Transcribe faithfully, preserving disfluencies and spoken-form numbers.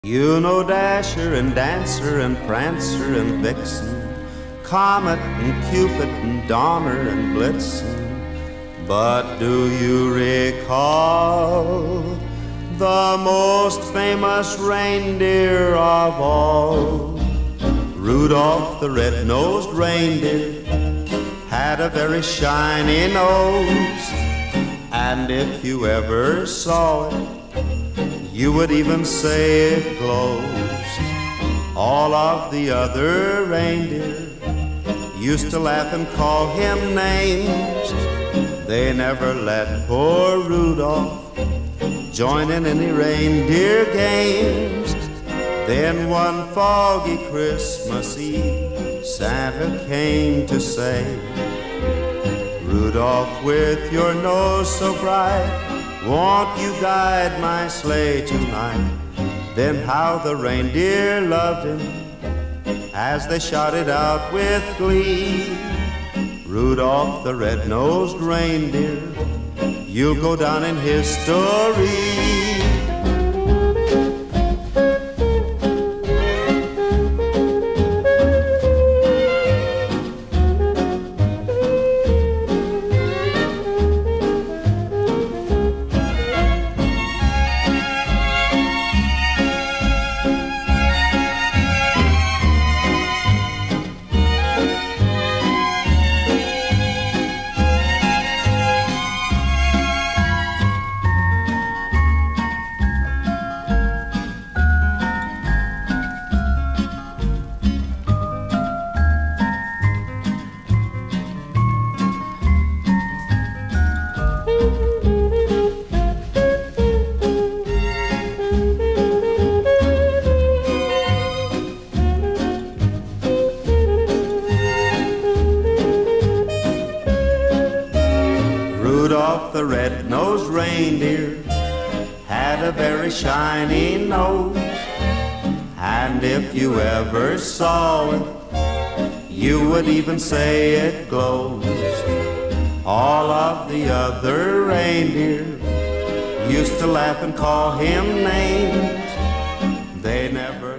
You know Dasher and Dancer and Prancer and Vixen, Comet and Cupid and Donner and Blitzen. But do you recall the most famous reindeer of all? Rudolph the red-nosed reindeer had a very shiny nose, and if you ever saw it, you would even say it glows. All of the other reindeer used to laugh and call him names. They never let poor Rudolph join in any reindeer games. Then one foggy Christmas Eve, Santa came to say, Rudolph, with your nose so bright, won't you guide my sleigh tonight? Then how the reindeer loved him as they shouted out with glee, Rudolph the red-nosed reindeer, you'll go down in history. Rudolph the red-nosed reindeer had a very shiny nose, and if you ever saw it, you would even say it glows. All of the other reindeer used to laugh and call him names. They never